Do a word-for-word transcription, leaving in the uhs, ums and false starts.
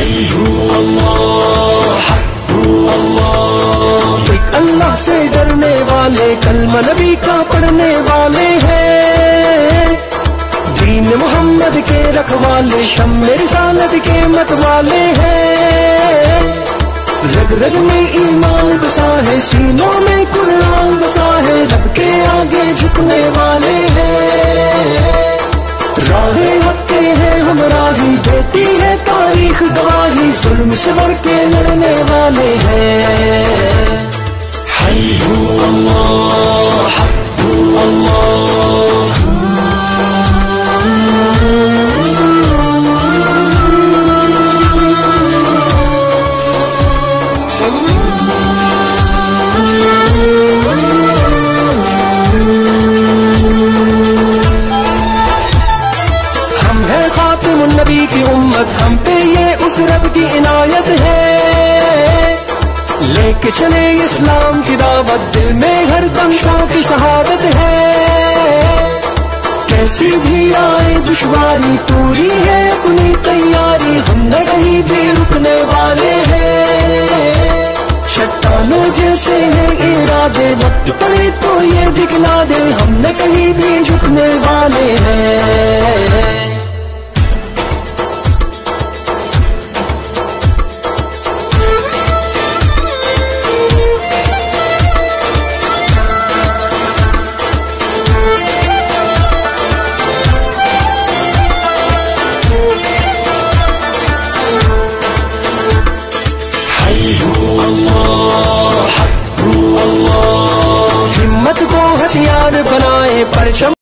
حی ہو اللہ، حق ہو اللہ. ایک اللہ سے ڈرنے والے، کلمہ نبی کا پڑھنے والے ہیں، دین محمد کے رکھوالے، شمع رسالت کے مت والے ہیں. رگ رگ میں ایمان بسا ہے، سینوں میں قرآن بسا ہے، رب کے آگے جھکنے والے ہیں. راہ حق کے ہیں ہم راہی، دیتی ہے تاریخ گواہی، ظلم سے بڑھ کے لڑنے والے ہیں. حی ہو اللہ، حق ہو اللہ. خاتم النبی کی امت، ہم پہ یہ اس رب کی عنایت ہے، لے کے چلے اسلام کی دعوت، دل میں ہر دم شوق کی شہادت ہے. کیسی بھی آئے دشواری، پوری ہے اپنی تیاری، ہم نہ کہیں بھی رکنے والے ہیں. چٹانوں جیسے ہیں ارادے، وقت پڑے تو یہ دکھلا دے، ہم نہ کہیں بھی جھکنے والے ہیں. ہمت کو ہتھیار بنائے، پرچم